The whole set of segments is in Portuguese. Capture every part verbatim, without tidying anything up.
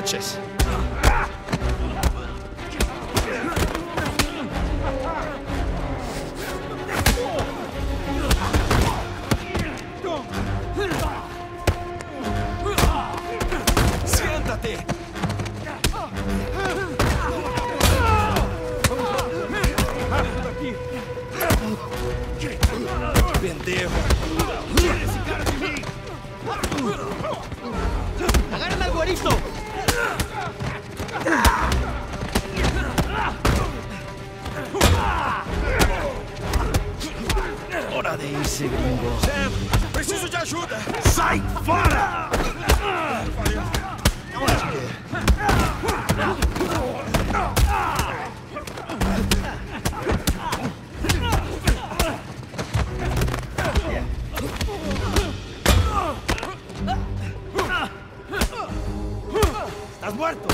noches. Siéntate. Pendejo. Tira esse cara de mim! Agarra al guarito! Hora de irse, gringo. Sam, preciso de ajuda. Sai fora! Estás muerto!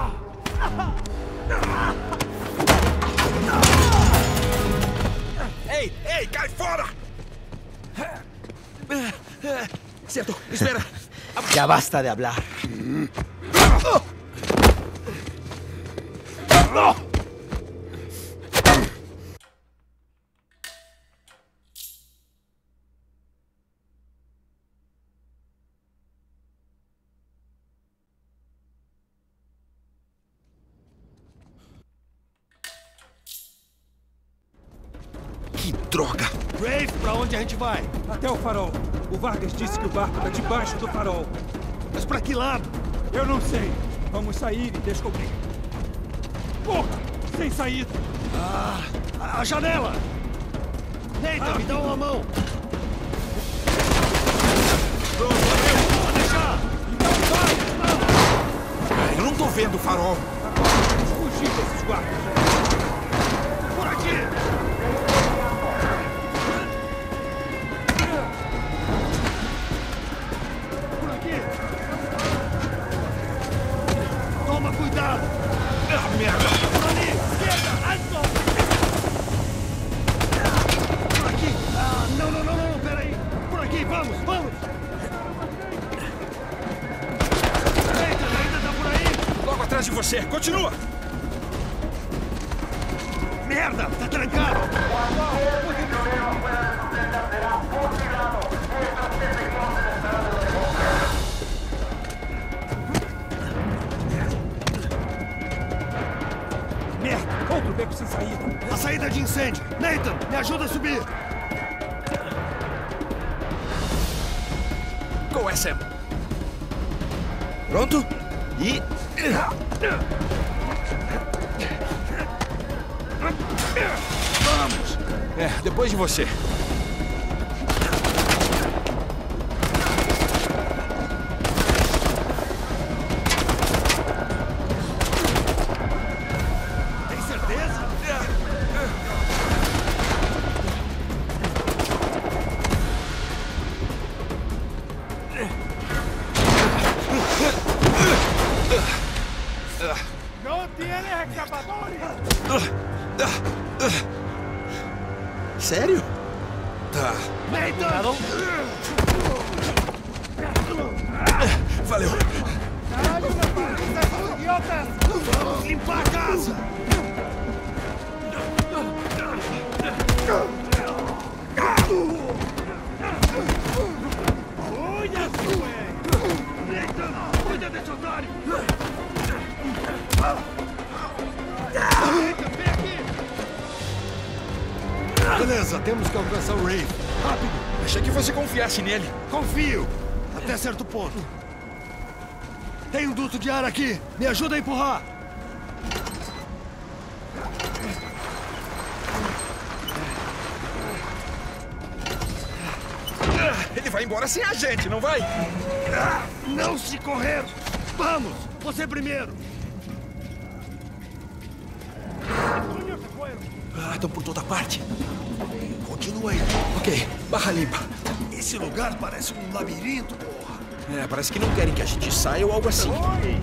Ei, ei, cai fora! Certo, espera. Ya basta de hablar. Que droga! Rafe, pra onde a gente vai? Até o farol. O Vargas disse que o barco está debaixo do farol. Mas pra que lado? Eu não sei. Vamos sair e descobrir. Porra! Sem saída! Ah, a janela! Neita, me dá uma mão! Pronto, valeu! Pode deixar! Então vai! Eu não tô vendo o farol. Vamos fugir desses guardas. Por aqui! Por aqui! Toma cuidado! Ah, merda! Por ali! Esquerda! Alto! Por aqui! Ah, não, não, não, não, peraí! Por aqui, vamos, vamos! Eita, ainda tá por aí? Logo atrás de você. Continua! Merda, tá trancado! Merda! Outro beco sem saída. A saída de incêndio! Nathan, me ajuda a subir! Qual é, Sam? Pronto? E... Vamos! É, depois de você. Tem certeza? Não tiene escapatoria! Sério? Tá. Nathan! Valeu. Caralho, rapaz! Vocês são idiotas! Vamos limpar a casa! Olha, sua! Nathan, cuida desse otário! Nathan, vem aqui! Beleza, temos que alcançar o Rafe. Rápido! Achei que você confiasse nele. Confio! Até certo ponto. Tem um duto de ar aqui. Me ajuda a empurrar. Ele vai embora sem a gente, não vai? Ah, não se correr! Vamos! Você primeiro! Ah, estão por toda parte. Continua aí. Ok, barra limpa. Esse lugar parece um labirinto, porra. É, parece que não querem que a gente saia ou algo assim.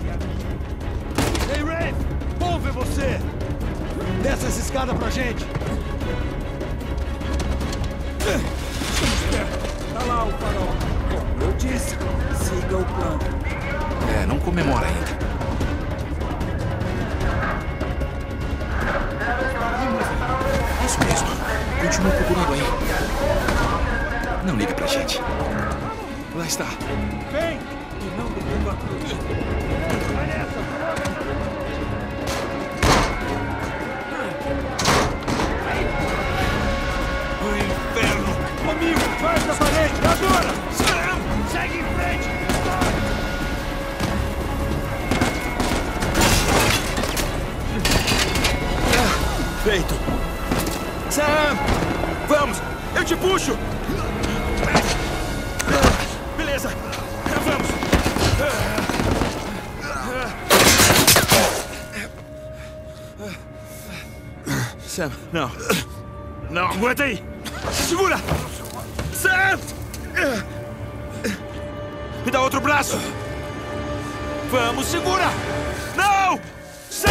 Ei, Rafe! Bom ver você! Desce essa escada pra gente. Tá lá o farol. Como eu disse, siga o plano. É, não comemora ainda. Isso mesmo. Continua procurando aí. Não liga pra gente. Lá está. Vem! E não derruba a cruz. Vai nessa! O inferno! Amigo, faz da parede! Agora! Sam! Segue em frente! Feito! Sam! Vamos! Eu te puxo! Beleza! Vamos! Sam, não! Não, aguenta aí! Segura! Sam! Me dá outro braço! Vamos, segura! Não! Sam!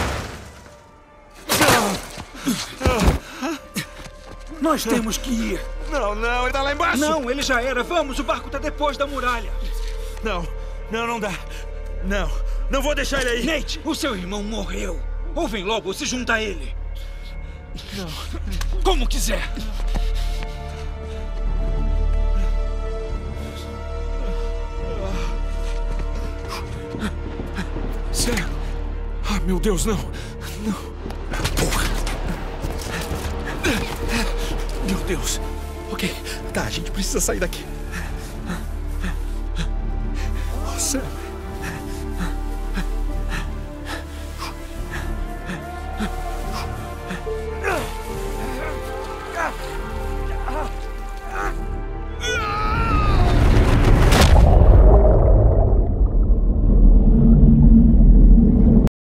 Nós temos que ir. Não, não, ele tá lá embaixo! Não, ele já era. Vamos, o barco tá depois da muralha. Não, não, não dá. Não, não vou deixar ele aí. Nate, o seu irmão morreu. Ou vem logo ou se junta a ele. Não. Como quiser. Sam! Ah, meu Deus, não! Não! Porra! Meu Deus! Ok, tá, a gente precisa sair daqui. Oh, Sam!